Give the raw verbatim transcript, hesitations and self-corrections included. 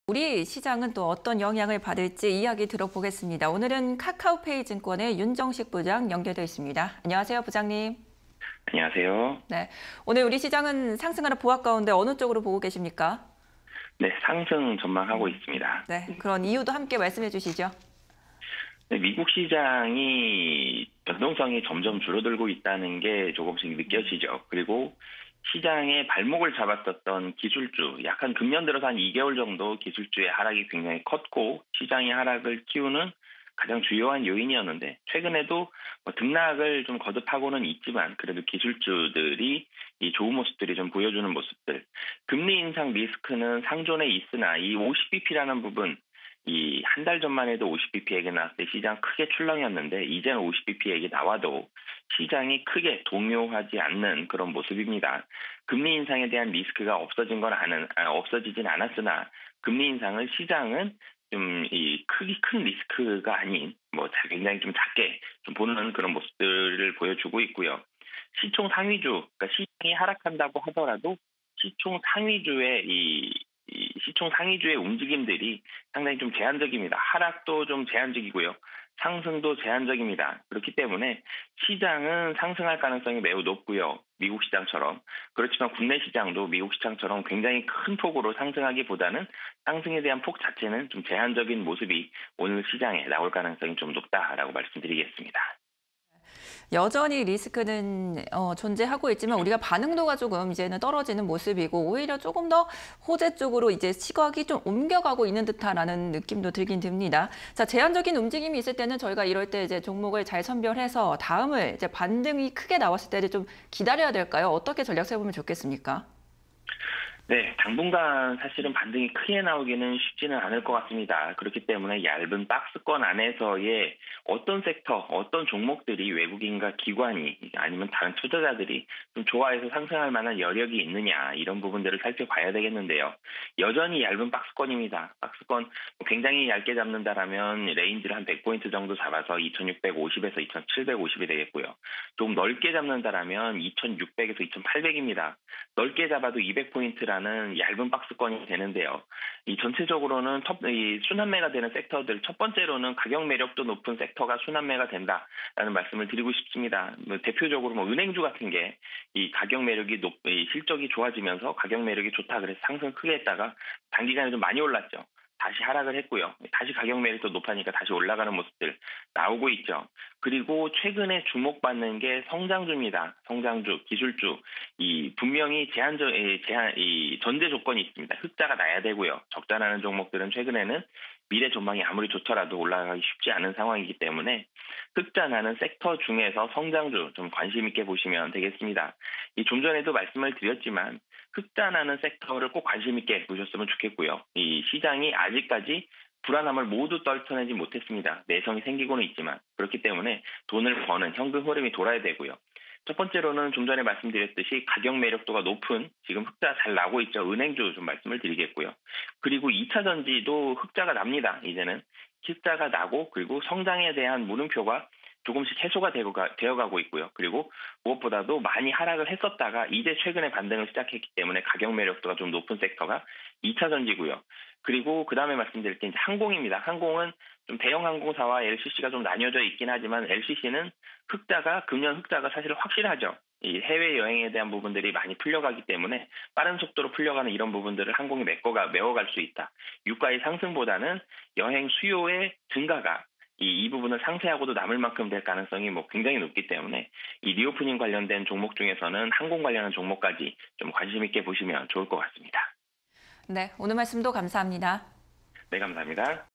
우리 시장은 또 어떤 영향을 받을지 이야기 들어보겠습니다. 오늘은 카카오페이 증권의 윤정식 부장 연결되어 있습니다. 안녕하세요, 부장님. 안녕하세요. 네, 오늘 우리 시장은 상승하는 보합 가운데 어느 쪽으로 보고 계십니까? 네, 상승 전망하고 있습니다. 네, 그런 이유도 함께 말씀해 주시죠. 네, 미국 시장이 변동성이 점점 줄어들고 있다는 게 조금씩 느껴지죠. 그리고 시장의 발목을 잡았었던 기술주, 약 한 금년 들어서 한 이 개월 정도 기술주의 하락이 굉장히 컸고 시장의 하락을 키우는 가장 주요한 요인이었는데 최근에도 뭐 등락을 좀 거듭하고는 있지만 그래도 기술주들이 이 좋은 모습들이 좀 보여주는 모습들. 금리 인상 리스크는 상존에 있으나 이 오십 비피라는 부분 이 한 달 전만 해도 오십 비피 얘기 나왔을 때 시장 크게 출렁였는데 이제는 오십 비피 얘기 나와도 시장이 크게 동요하지 않는 그런 모습입니다. 금리 인상에 대한 리스크가 없어진 건 아는, 아, 없어지진 않았으나 금리 인상을 시장은 좀 이 크기 큰 리스크가 아닌 뭐 굉장히 좀 작게 좀 보는 그런 모습들을 보여주고 있고요. 시총 상위주, 그러니까 시장이 하락한다고 하더라도 시총 상위주의 이, 이 시총 상위주의 움직임들이 상당히 좀 제한적입니다. 하락도 좀 제한적이고요. 상승도 제한적입니다. 그렇기 때문에 시장은 상승할 가능성이 매우 높고요. 미국 시장처럼. 그렇지만 국내 시장도 미국 시장처럼 굉장히 큰 폭으로 상승하기보다는 상승에 대한 폭 자체는 좀 제한적인 모습이 오늘 시장에 나올 가능성이 좀 높다라고 말씀드리겠습니다. 여전히 리스크는 어, 존재하고 있지만 우리가 반응도가 조금 이제는 떨어지는 모습이고 오히려 조금 더 호재 쪽으로 이제 시각이 좀 옮겨가고 있는 듯하라는 느낌도 들긴 듭니다. 자, 제한적인 움직임이 있을 때는 저희가 이럴 때 이제 종목을 잘 선별해서 다음을 이제 반등이 크게 나왔을 때를 좀 기다려야 될까요? 어떻게 전략 세우면 좋겠습니까? 네, 당분간 사실은 반등이 크게 나오기는 쉽지는 않을 것 같습니다. 그렇기 때문에 얇은 박스권 안에서의 어떤 섹터, 어떤 종목들이 외국인과 기관이 아니면 다른 투자자들이 좀 좋아해서 상승할 만한 여력이 있느냐 이런 부분들을 살펴봐야 되겠는데요. 여전히 얇은 박스권입니다. 박스권 굉장히 얇게 잡는다라면 레인지를 한 백 포인트 정도 잡아서 이천육백오십에서 이천칠백오십이 되겠고요. 좀 넓게 잡는다라면 이천육백에서 이천팔백입니다. 넓게 잡아도 이백 포인트라 는 얇은 박스권이 되는데요. 이 전체적으로는 톱, 이 순환매가 되는 섹터들 첫 번째로는 가격 매력도 높은 섹터가 순환매가 된다라는 말씀을 드리고 싶습니다. 뭐 대표적으로 뭐 은행주 같은 게 이 가격 매력이 높, 이 실적이 좋아지면서 가격 매력이 좋다 그래서 상승 크게 했다가 단기간에 좀 많이 올랐죠. 다시 하락을 했고요. 다시 가격 매력도 높아니까 다시 올라가는 모습들 나오고 있죠. 그리고 최근에 주목받는 게 성장주입니다. 성장주, 기술주. 이 분명히 제한적 제한 이 전제 조건이 있습니다. 흑자가 나야 되고요. 적자 나는 종목들은 최근에는 미래 전망이 아무리 좋더라도 올라가기 쉽지 않은 상황이기 때문에 흑자 나는 섹터 중에서 성장주 좀 관심 있게 보시면 되겠습니다. 이 좀 전에도 말씀을 드렸지만 흑자 나는 섹터를 꼭 관심 있게 보셨으면 좋겠고요. 이 시장이 아직까지 불안함을 모두 떨쳐내지 못했습니다. 내성이 생기고는 있지만 그렇기 때문에 돈을 버는 현금 흐름이 돌아야 되고요. 첫 번째로는 좀 전에 말씀드렸듯이 가격 매력도가 높은 지금 흑자 잘 나고 있죠. 은행주 좀 말씀을 드리겠고요. 그리고 이 차 전지도 흑자가 납니다. 이제는 흑자가 나고 그리고 성장에 대한 물음표가 조금씩 해소가 되어가고 있고요. 그리고 무엇보다도 많이 하락을 했었다가 이제 최근에 반등을 시작했기 때문에 가격 매력도가 좀 높은 섹터가 이 차 전지고요. 그리고 그 다음에 말씀드릴 게 이제 항공입니다. 항공은 좀 대형 항공사와 엘씨씨가 좀 나뉘어져 있긴 하지만 엘씨씨는 흑자가 금년 흑자가 사실 확실하죠. 이 해외 여행에 대한 부분들이 많이 풀려가기 때문에 빠른 속도로 풀려가는 이런 부분들을 항공이 메꿔가 메워갈 수 있다. 유가의 상승보다는 여행 수요의 증가가 이, 이 부분을 상쇄하고도 남을 만큼 될 가능성이 뭐 굉장히 높기 때문에 이 리오프닝 관련된 종목 중에서는 항공 관련한 종목까지 좀 관심 있게 보시면 좋을 것 같습니다. 네, 오늘 말씀도 감사합니다. 네, 감사합니다.